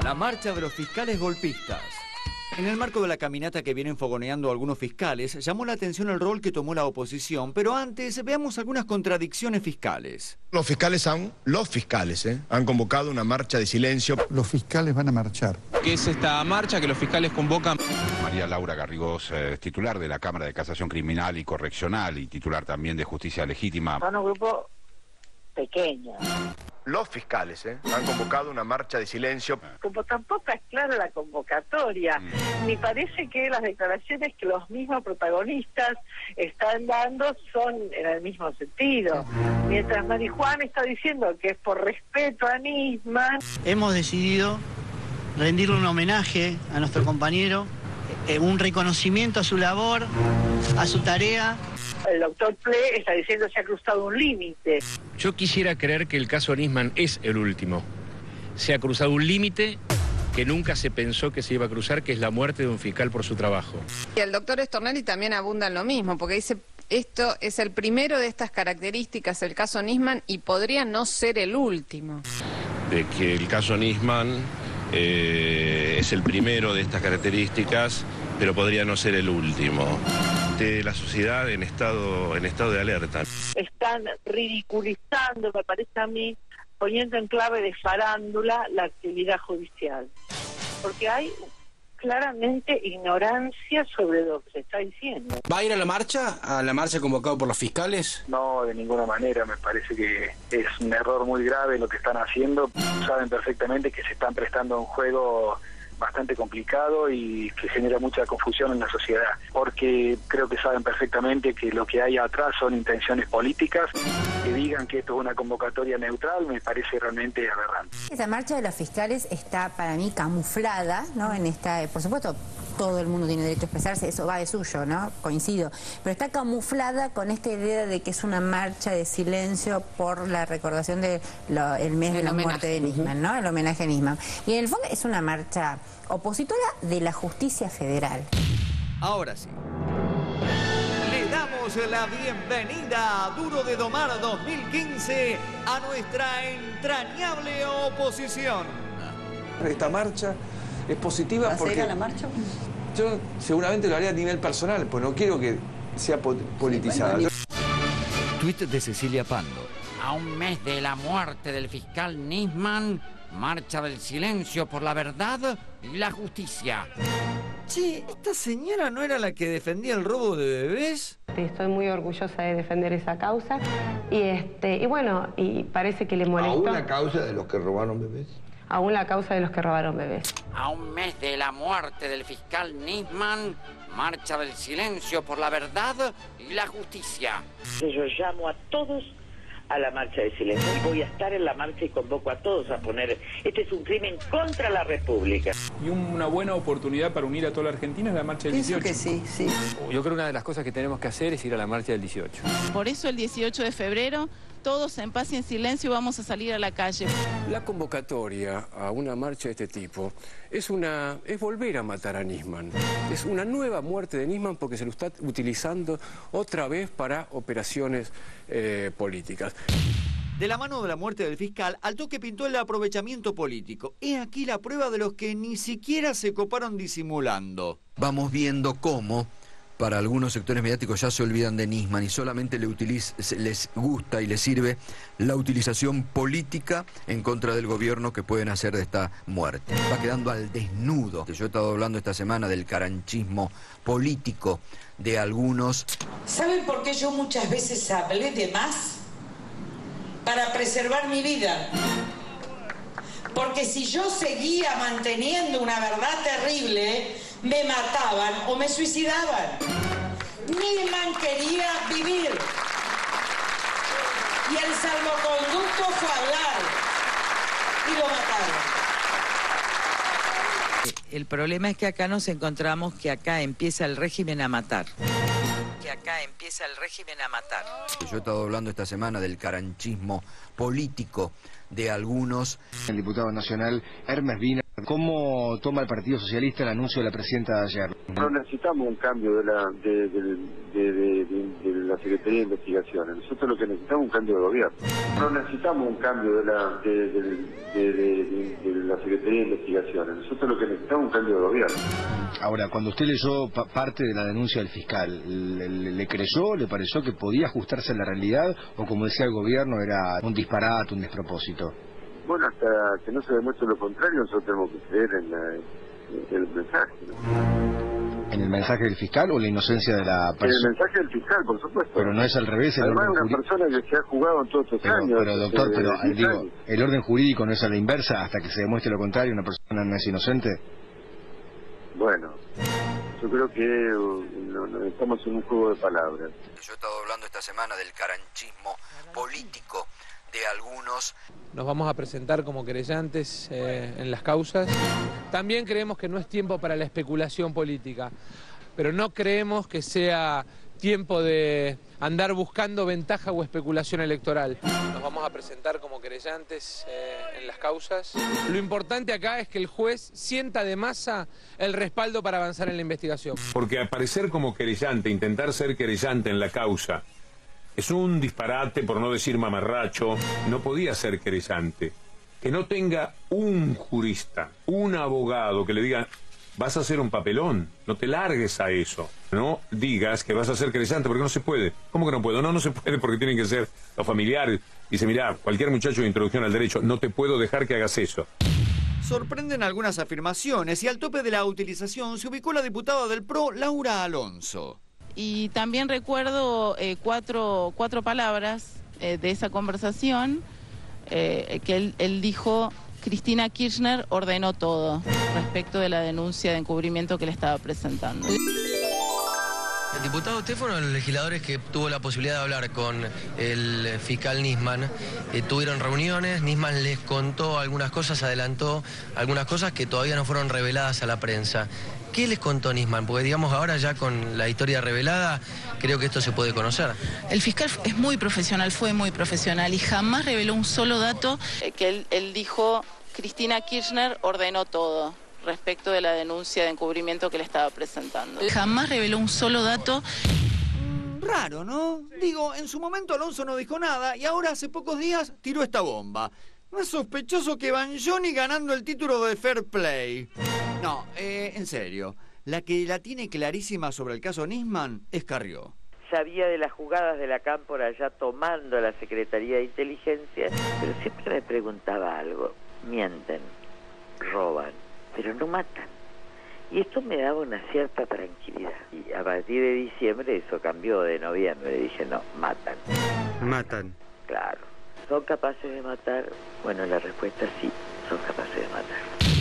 la marcha de los fiscales golpistas. En el marco de la caminata que vienen fogoneando algunos fiscales, llamó la atención el rol que tomó la oposición, pero antes veamos algunas contradicciones fiscales. Los fiscales han convocado una marcha de silencio. Los fiscales van a marchar. ¿Qué es esta marcha que los fiscales convocan? María Laura Garrigós, titular de la Cámara de Casación Criminal y Correccional y titular también de Justicia Legítima. Son un grupo pequeño. Los fiscales han convocado una marcha de silencio. Como tampoco es clara la convocatoria, me parece que las declaraciones que los mismos protagonistas están dando son en el mismo sentido. Mientras Marijuana está diciendo que es por respeto a Nisman. Hemos decidido rendirle un homenaje a nuestro compañero, un reconocimiento a su labor, a su tarea. El doctor Ple está diciendo que se ha cruzado un límite. Yo quisiera creer que el caso Nisman es el último. Se ha cruzado un límite que nunca se pensó que se iba a cruzar, que es la muerte de un fiscal por su trabajo. Y el doctor Stornelli también abunda en lo mismo, porque dice, esto es el primero de estas características, el caso Nisman, y podría no ser el último. De que el caso Nisman es el primero de estas características, pero podría no ser el último. De la sociedad en estado de alerta. Están ridiculizando, me parece a mí, poniendo en clave de farándula la actividad judicial. Porque hay claramente ignorancia sobre lo que se está diciendo. ¿Va a ir a la marcha convocada por los fiscales? No, de ninguna manera. Me parece que es un error muy grave lo que están haciendo. Saben perfectamente que se están prestando a un juego bastante complicado y que genera mucha confusión en la sociedad, porque creo que saben perfectamente que lo que hay atrás son intenciones políticas. Que digan que esto es una convocatoria neutral me parece realmente aberrante. Esa marcha de los fiscales está para mí camuflada, ¿no? En esta, por supuesto, todo el mundo tiene derecho a expresarse, eso va de suyo, ¿no? Coincido. Pero está camuflada con esta idea de que es una marcha de silencio por la recordación del mes de la muerte de Nisman, ¿no? El homenaje a Nisman. Y en el fondo es una marcha opositora de la justicia federal. Ahora sí. Le damos la bienvenida a Duro de Domar 2015 a nuestra entrañable oposición. Esta marcha es positiva porque... ¿Vas a ir a la marcha? Yo seguramente lo haría a nivel personal, pues no quiero que sea politizada. Tuit de Cecilia Pando. A un mes de la muerte del fiscal Nisman, marcha del silencio por la verdad y la justicia. Che, ¿esta señora no era la que defendía el robo de bebés? Estoy muy orgullosa de defender esa causa y bueno, y parece que le molestó. ¿Aún la causa de los que robaron bebés? Aún la causa de los que robaron bebés. A un mes de la muerte del fiscal Nisman, marcha del silencio por la verdad y la justicia. Yo llamo a todos a la marcha de silencio. Voy a estar en la marcha y convoco a todos a poner... Este es un crimen contra la República. Y una buena oportunidad para unir a toda la Argentina es la marcha del 18. Pienso que sí. Yo creo que una de las cosas que tenemos que hacer es ir a la marcha del 18. Por eso el 18 de febrero, todos en paz y en silencio vamos a salir a la calle. La convocatoria a una marcha de este tipo es volver a matar a Nisman. Es una nueva muerte de Nisman porque se lo está utilizando otra vez para operaciones políticas. De la mano de la muerte del fiscal, al toque pintó el aprovechamiento político. He aquí la prueba de los que ni siquiera se coparon disimulando. Vamos viendo cómo para algunos sectores mediáticos ya se olvidan de Nisman y solamente les gusta y les sirve la utilización política en contra del gobierno que pueden hacer de esta muerte. Va quedando al desnudo. Yo he estado hablando esta semana del caranchismo político de algunos. ¿Saben por qué yo muchas veces hablé de más? Para preservar mi vida. Porque si yo seguía manteniendo una verdad terrible, me mataban o me suicidaban. Nisman quería vivir. Y el salvoconducto fue a hablar. Y lo mataron. El problema es que acá nos encontramos que acá empieza el régimen a matar. Yo he estado hablando esta semana del caranchismo político de algunos. El diputado nacional Hermes Vina. ¿Cómo toma el Partido Socialista el anuncio de la presidenta de ayer? No necesitamos un cambio de la Secretaría de Investigaciones. Nosotros lo que necesitamos es un cambio de gobierno. No necesitamos un cambio de la Secretaría de Investigaciones. Nosotros lo que necesitamos es un cambio de gobierno. Ahora, cuando usted leyó parte de la denuncia del fiscal, ¿le creyó, le pareció que podía ajustarse a la realidad o, como decía el gobierno, era un disparate, un despropósito? Bueno, hasta que no se demuestre lo contrario, nosotros tenemos que creer en el mensaje, ¿no? ¿En el mensaje del fiscal o la inocencia de la persona? En el mensaje del fiscal, por supuesto. Pero no es al revés. Además, una persona que se ha jugado en todos estos años. Pero doctor, digo, ¿el orden jurídico no es a la inversa hasta que se demuestre lo contrario? ¿Una persona no es inocente? Bueno, yo creo que estamos en un juego de palabras. Yo he estado hablando esta semana del caranchismo político de algunos. Nos vamos a presentar como querellantes en las causas. También creemos que no es tiempo para la especulación política, pero no creemos que sea tiempo de andar buscando ventaja o especulación electoral. Nos vamos a presentar como querellantes en las causas. Lo importante acá es que el juez sienta de masa el respaldo para avanzar en la investigación. Porque aparecer como querellante, intentar ser querellante en la causa, es un disparate, por no decir mamarracho. No podía ser querellante. Que no tenga un jurista, un abogado que le diga: vas a hacer un papelón, no te largues a eso. No digas que vas a ser querellante, porque no se puede. ¿Cómo que no puedo? No se puede, porque tienen que ser los familiares. Dice: mirá, cualquier muchacho de introducción al derecho, no te puedo dejar que hagas eso. Sorprenden algunas afirmaciones y al tope de la utilización se ubicó la diputada del PRO, Laura Alonso. Y también recuerdo cuatro palabras de esa conversación que él dijo: Cristina Kirchner ordenó todo, respecto de la denuncia de encubrimiento que le estaba presentando. El diputado, usted fueron los legisladores que tuvo la posibilidad de hablar con el fiscal Nisman. Tuvieron reuniones, Nisman les contó algunas cosas, adelantó algunas cosas que todavía no fueron reveladas a la prensa. ¿Qué les contó Nisman? Porque digamos ahora ya con la historia revelada, creo que esto se puede conocer. El fiscal es muy profesional, fue muy profesional y jamás reveló un solo dato que él dijo: Cristina Kirchner ordenó todo, respecto de la denuncia de encubrimiento que le estaba presentando. Jamás reveló un solo dato. Raro, ¿no? Digo, en su momento Alonso no dijo nada y ahora hace pocos días tiró esta bomba. Más sospechoso que Banjoni ganando el título de Fair Play. No, en serio, la que la tiene clarísima sobre el caso Nisman es Carrió. Sabía de las jugadas de la Cámpora ya tomando la Secretaría de Inteligencia, pero siempre me preguntaba algo. Mienten, roban, pero no matan. Y esto me daba una cierta tranquilidad. Y a partir de diciembre eso cambió, de noviembre. Dije: no, matan. Matan. Claro. ¿Son capaces de matar? Bueno, la respuesta es sí, son capaces de matar.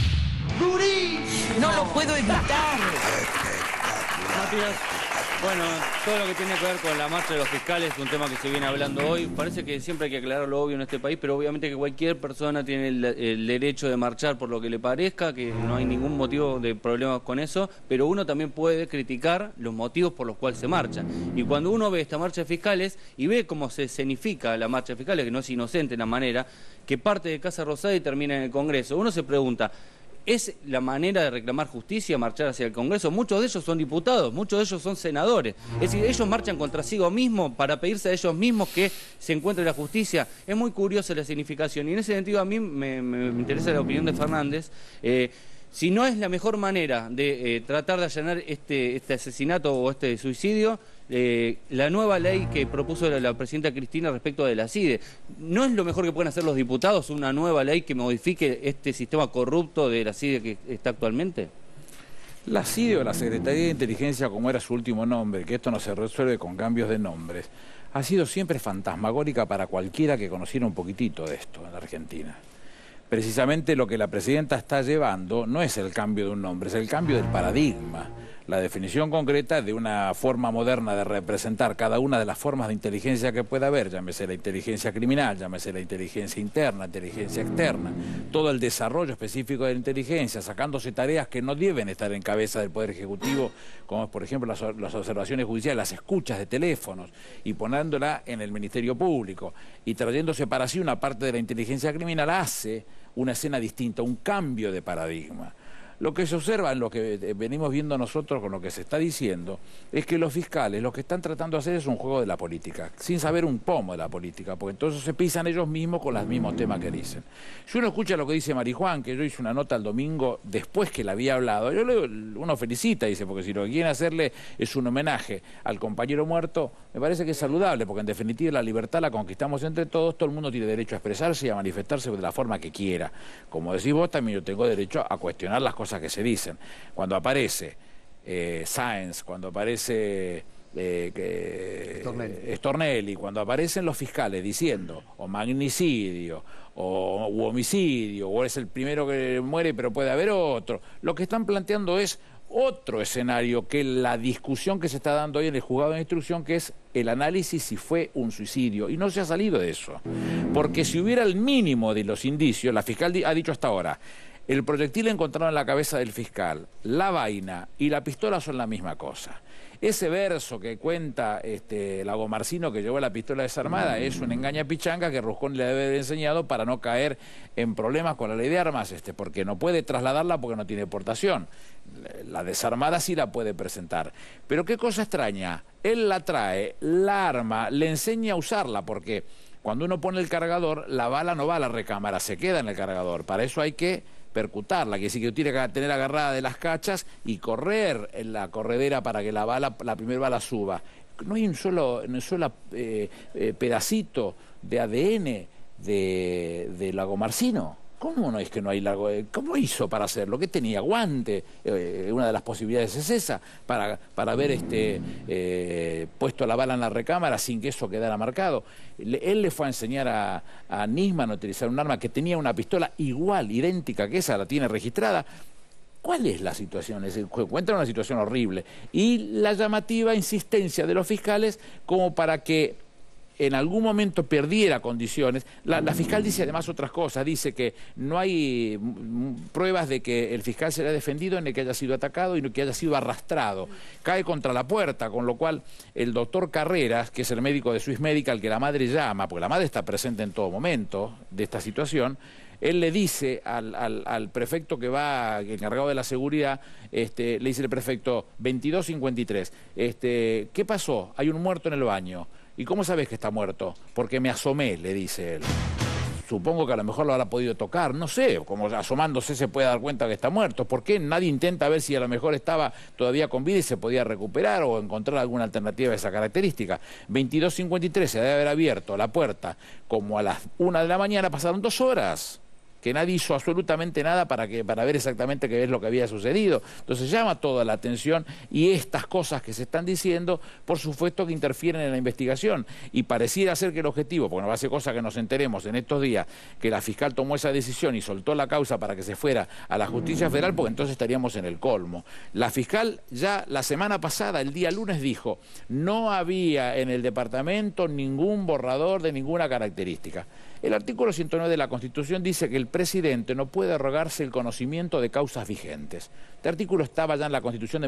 ¡No lo puedo evitar! Matías, bueno, todo lo que tiene que ver con la marcha de los fiscales es un tema que se viene hablando hoy. Parece que siempre hay que aclarar lo obvio en este país, pero obviamente que cualquier persona tiene el derecho de marchar por lo que le parezca, que no hay ningún motivo de problemas con eso, pero uno también puede criticar los motivos por los cuales se marcha. Y cuando uno ve esta marcha de fiscales y ve cómo se escenifica la marcha de fiscales, que no es inocente en la manera, que parte de Casa Rosada y termina en el Congreso, uno se pregunta: ¿es la manera de reclamar justicia marchar hacia el Congreso? Muchos de ellos son diputados, muchos de ellos son senadores. Es decir, ellos marchan contra sí mismos para pedirse a ellos mismos que se encuentre la justicia. Es muy curiosa la significación y en ese sentido a mí me interesa la opinión de Fernández. Si no es la mejor manera de tratar de allanar este asesinato o este suicidio, la nueva ley que propuso la presidenta Cristina respecto de la CIDE, ¿no es lo mejor que pueden hacer los diputados, una nueva ley que modifique este sistema corrupto de la CIDE que está actualmente? La CIDE o la Secretaría de Inteligencia, como era su último nombre, que esto no se resuelve con cambios de nombres, ha sido siempre fantasmagórica para cualquiera que conociera un poquitito de esto en la Argentina. Precisamente lo que la presidenta está llevando no es el cambio de un nombre, es el cambio del paradigma. la definición concreta de una forma moderna de representar cada una de las formas de inteligencia que pueda haber, llámese la inteligencia criminal, llámese la inteligencia interna, inteligencia externa, todo el desarrollo específico de la inteligencia, sacándose tareas que no deben estar en cabeza del Poder Ejecutivo, como por ejemplo las observaciones judiciales, las escuchas de teléfonos, y poniéndola en el Ministerio Público, y trayéndose para sí una parte de la inteligencia criminal, hace una escena distinta, un cambio de paradigma. Lo que se observa en lo que venimos viendo nosotros con lo que se está diciendo es que los fiscales lo que están tratando de hacer es un juego de la política, sin saber un pomo de la política, porque entonces se pisan ellos mismos con los mismos temas que dicen. Si uno escucha lo que dice Marijuán, que yo hice una nota el domingo después que le había hablado, uno felicita, dice, porque si lo que quieren hacerle es un homenaje al compañero muerto, me parece que es saludable, porque en definitiva la libertad la conquistamos entre todos, todo el mundo tiene derecho a expresarse y a manifestarse de la forma que quiera. Como decís vos, también yo tengo derecho a cuestionar las cosas que se dicen. Cuando aparece Sáenz, cuando aparece Stornelli, cuando aparecen los fiscales diciendo o magnicidio u homicidio, o es el primero que muere pero puede haber otro, lo que están planteando es otro escenario que la discusión que se está dando hoy en el juzgado de instrucción, que es el análisis si fue un suicidio, y no se ha salido de eso, porque si hubiera el mínimo de los indicios, la fiscal ha dicho hasta ahora, el proyectil encontrado en la cabeza del fiscal, la vaina y la pistola son la misma cosa. Ese verso que cuenta Lagomarsino, que llevó la pistola desarmada, es una engaña pichanga que Rusconi le debe haber enseñado para no caer en problemas con la ley de armas, porque no puede trasladarla porque no tiene portación. La desarmada sí la puede presentar. Pero qué cosa extraña, él la trae, la arma, le enseña a usarla, porque cuando uno pone el cargador, la bala no va a la recámara, se queda en el cargador. Para eso hay que percutarla, que sí que tiene que tener agarrada de las cachas y correr en la corredera para que la primera bala suba. No hay un solo pedacito de ADN de Lagomarsino. ¿Cómo no es que no hay ¿Cómo hizo para hacerlo? ¿Qué tenía? ¿Guante? Una de las posibilidades es esa, para haber puesto la bala en la recámara sin que eso quedara marcado. Él le fue a enseñar a Nisman a utilizar un arma que tenía una pistola igual, idéntica que esa, la tiene registrada. ¿Cuál es la situación? Encuentra una situación horrible. Y la llamativa insistencia de los fiscales como para que en algún momento perdiera condiciones. La fiscal dice además otras cosas, dice que no hay pruebas de que el fiscal se haya defendido ni que haya sido atacado y que haya sido arrastrado. Cae contra la puerta, con lo cual el doctor Carreras, que es el médico de Swiss Medical, que la madre llama, porque la madre está presente en todo momento de esta situación, él le dice al prefecto que va, encargado de la seguridad, le dice el prefecto, 2253, ¿qué pasó? Hay un muerto en el baño. ¿Y cómo sabes que está muerto? Porque me asomé, le dice él. Supongo que a lo mejor lo habrá podido tocar, no sé, como asomándose se puede dar cuenta que está muerto. ¿Por qué nadie intenta ver si a lo mejor estaba todavía con vida y se podía recuperar o encontrar alguna alternativa de esa característica? 2253 se debe haber abierto la puerta como a las 1 de la mañana, pasaron 2 horas. Que nadie hizo absolutamente nada para ver exactamente qué es lo que había sucedido. Entonces llama toda la atención y estas cosas que se están diciendo, por supuesto que interfieren en la investigación. Y pareciera ser que el objetivo, porque no va a ser cosa que nos enteremos en estos días, que la fiscal tomó esa decisión y soltó la causa para que se fuera a la justicia federal, porque entonces estaríamos en el colmo. La fiscal ya la semana pasada, el día lunes, dijo, no había en el departamento ningún borrador de ninguna característica. El artículo 109 de la Constitución dice que el presidente no puede arrogarse el conocimiento de causas vigentes. Este artículo estaba ya en la Constitución de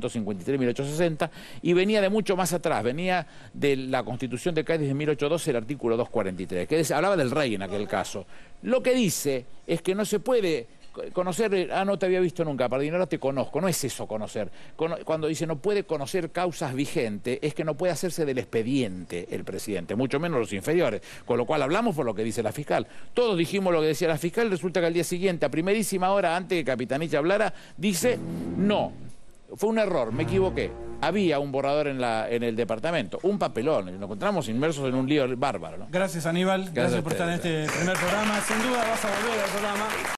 1853-1860 y venía de mucho más atrás, venía de la Constitución de Cádiz de 1812, el artículo 243, que hablaba del rey en aquel caso. Lo que dice es que no se puede conocer, no te había visto nunca, Pardino, ahora te conozco, no es eso conocer. Cuando dice no puede conocer causas vigentes, es que no puede hacerse del expediente el presidente, mucho menos los inferiores, con lo cual hablamos por lo que dice la fiscal. Todos dijimos lo que decía la fiscal, resulta que al día siguiente, a primerísima hora, antes que Capitanich hablara, dice no, fue un error, me equivoqué. Había un borrador en el departamento, un papelón, nos encontramos inmersos en un lío bárbaro, ¿no? Gracias, Aníbal, gracias por estar en este primer programa. Sin duda vas a volver al programa.